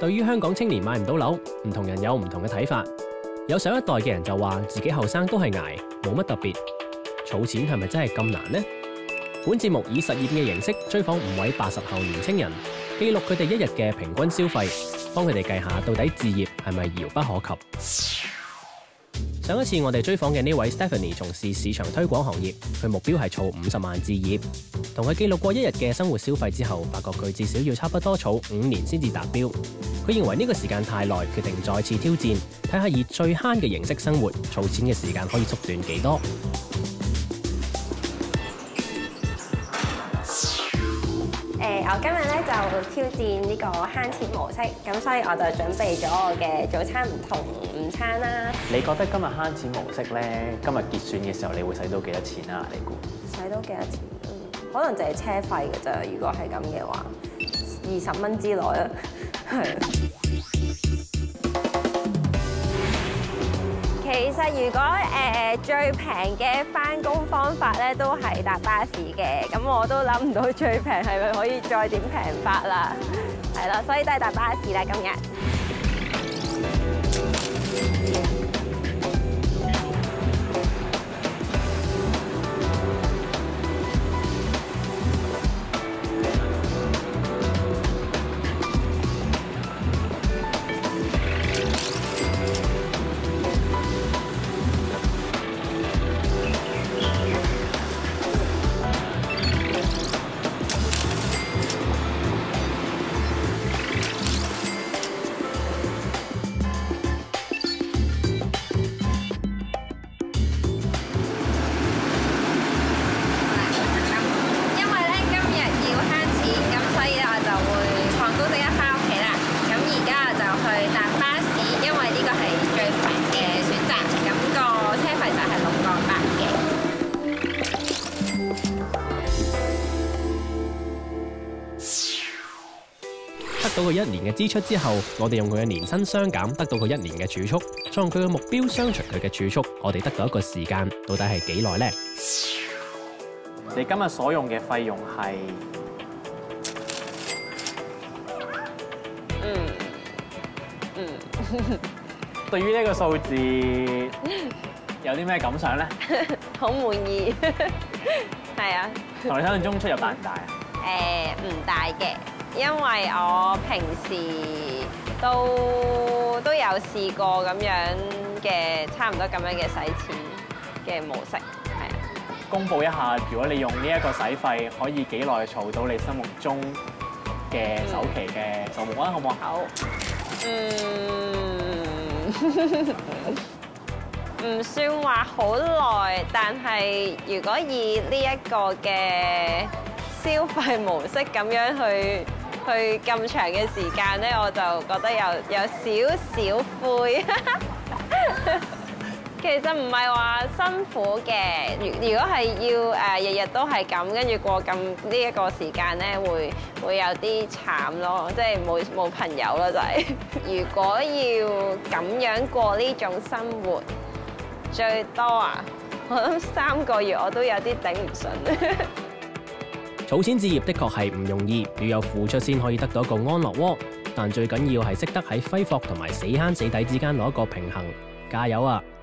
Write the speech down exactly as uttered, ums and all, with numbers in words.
對於香港青年買唔到樓，唔同人有唔同嘅睇法。有上一代嘅人就話自己後生都係捱，冇乜特別。儲錢係咪真係咁難呢？本節目以實驗嘅形式追訪五位八十後年青人，記錄佢哋一日嘅平均消費，幫佢哋計下到底置業係咪遙不可及。上一次我哋追訪嘅呢位 Stephanie 從事市場推廣行業，佢目標係儲五十萬置業。同佢記錄過一日嘅生活消費之後，發覺佢至少要差不多儲五年先至達標。佢認為呢個時間太耐，決定再次挑戰，睇下以最慳嘅形式生活，儲錢嘅時間可以縮短幾多。 誒，我今日咧就挑戰呢個慳錢模式，咁所以我就準備咗我嘅早餐唔同午餐啦。 你覺得今日慳錢模式咧，今日結算嘅時候，你會使到幾多錢啊？你估？ 使到幾多錢？嗯，可能就係車費㗎咋。如果係咁嘅話，二十蚊之內啦。係。其實如果誒、呃、最平嘅返工方法咧，都係搭巴士嘅。咁我都諗唔到最平係咪可以再點平法啦？係啦，所以都係搭巴士啦今日。 得到佢一年嘅支出之後，我哋用佢嘅年薪相減，得到佢一年嘅儲蓄，再用佢嘅目標相除佢嘅儲蓄，我哋得到一個時間，到底係幾耐呢？ 你今日所用嘅費用係？ 嗯嗯。 對於呢個數字有啲咩感想咧？ 好滿意。係啊。 同你想象中出入大唔大啊？ 誒，唔大嘅。因為我平時都都有試過咁樣嘅，差唔多咁樣嘅使錢嘅模式，係啊。 公佈一下，如果你用呢一個使費，可以幾耐儲到你心目中嘅首期嘅數目啊？好唔好？ 好。嗯，唔算話好耐，但係如果以呢一個嘅消費模式咁樣去。去咁長嘅時間咧，我就覺得有有少少灰。其實唔係話辛苦嘅，如如果係要誒日日都係咁，跟住過咁呢一個時間咧，會會有啲慘咯，即係冇冇朋友咯，就係。如果要咁樣過呢種生活，最多啊，我諗三個月我都有啲頂唔順。 儲錢置業的確係唔容易，要有付出先可以得到一個安樂窩。但最緊要係識得喺揮霍同埋死慳死抵之間攞一個平衡。加油啊！